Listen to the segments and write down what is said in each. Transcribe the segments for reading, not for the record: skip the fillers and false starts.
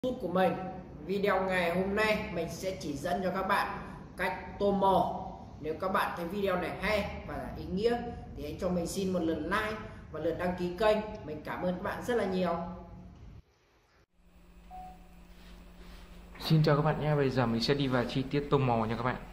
YouTube của mình. Video ngày hôm nay mình sẽ chỉ dẫn cho các bạn cách tô màu. Nếu các bạn thấy video này hay và ý nghĩa thì hãy cho mình xin một lượt like và lượt đăng ký kênh. Mình cảm ơn các bạn rất là nhiều. Xin chào các bạn nhé, bây giờ mình sẽ đi vào chi tiết tô màu nha các bạn.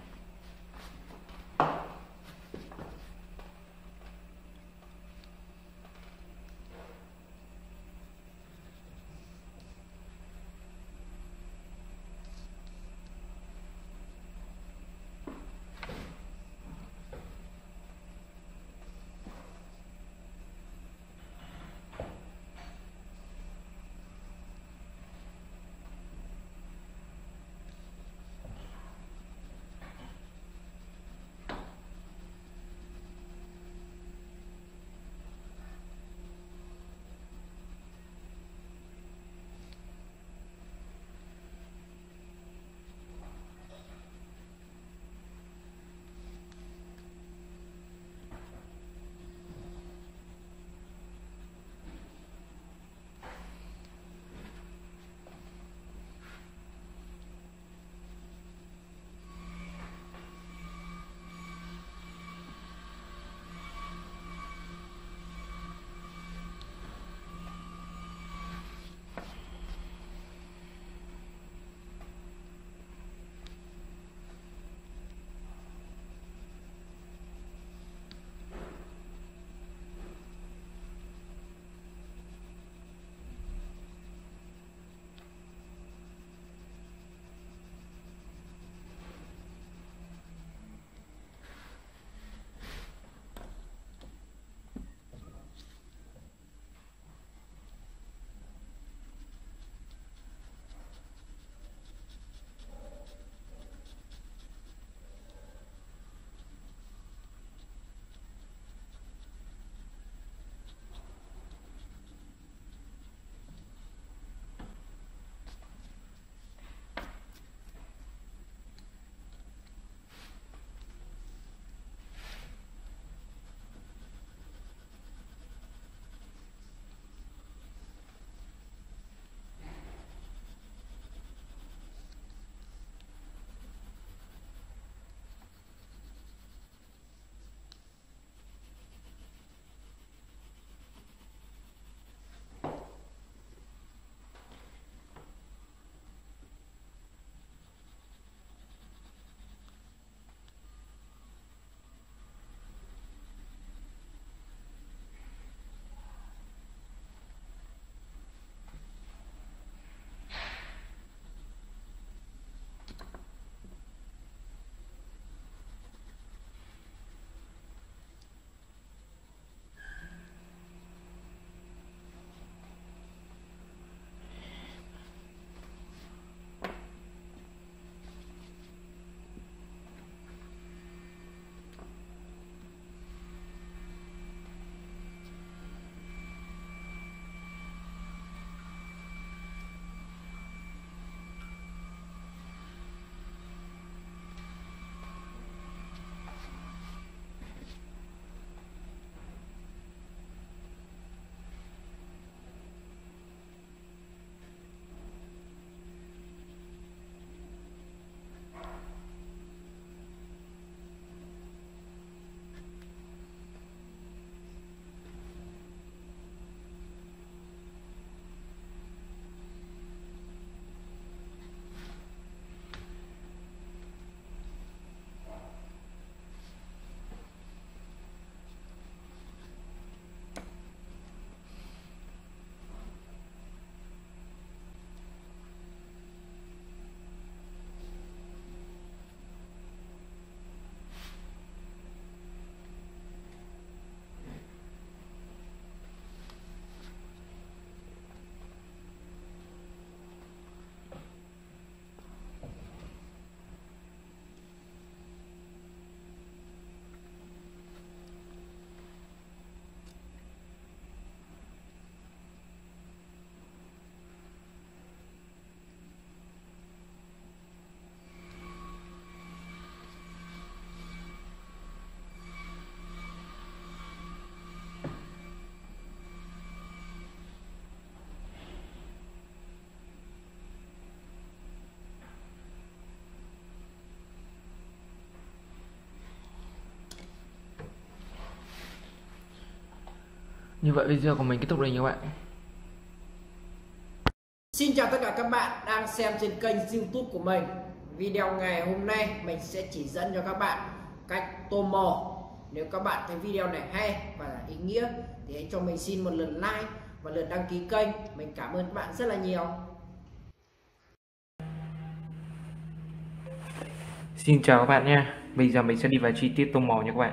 Như vậy video của mình kết thúc rồi các bạn. Xin chào tất cả các bạn đang xem trên kênh YouTube của mình. Video ngày hôm nay mình sẽ chỉ dẫn cho các bạn cách tô màu. Nếu các bạn thấy video này hay và ý nghĩa thì hãy cho mình xin một lượt like và lượt đăng ký kênh. Mình cảm ơn các bạn rất là nhiều. Xin chào các bạn nha. Bây giờ mình sẽ đi vào chi tiết tô màu nha các bạn.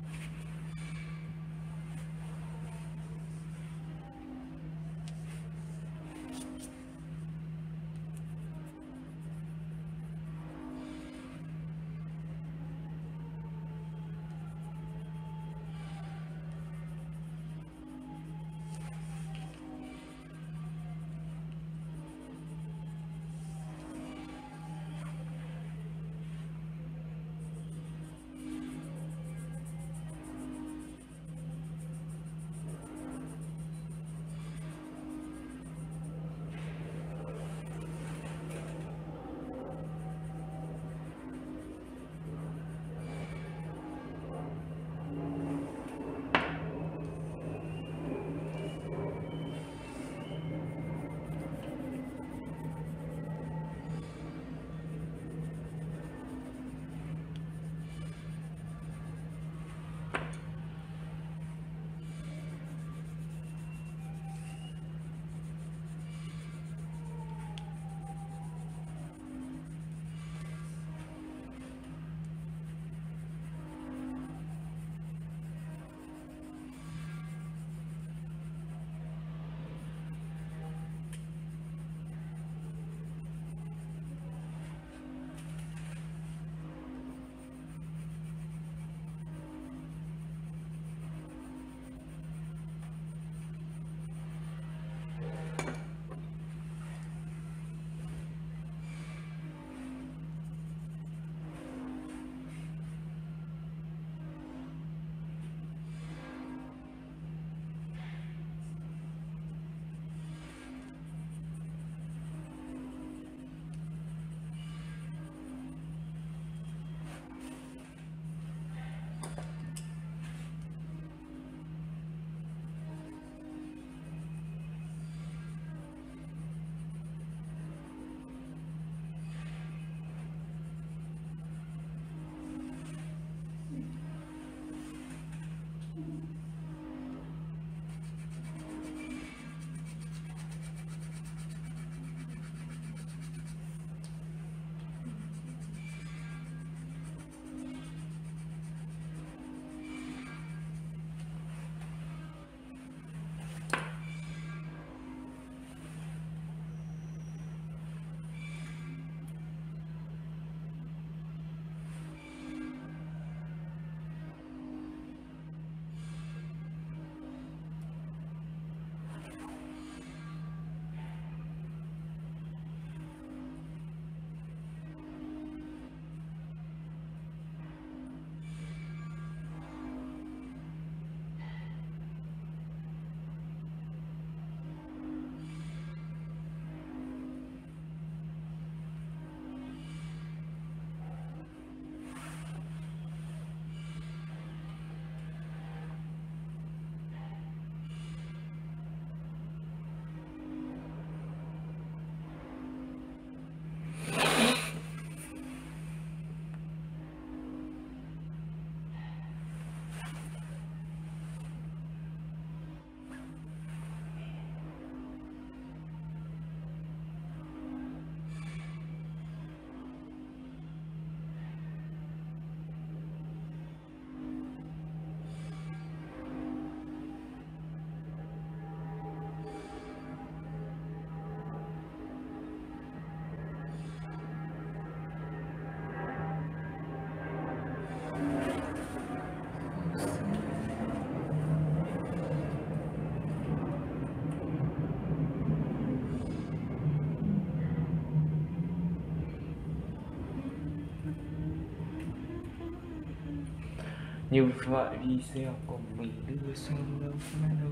Như vậy video của mình đưa sang đâu mà đâu.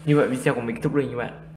Như vậy video của mình kết thúc rồi các bạn.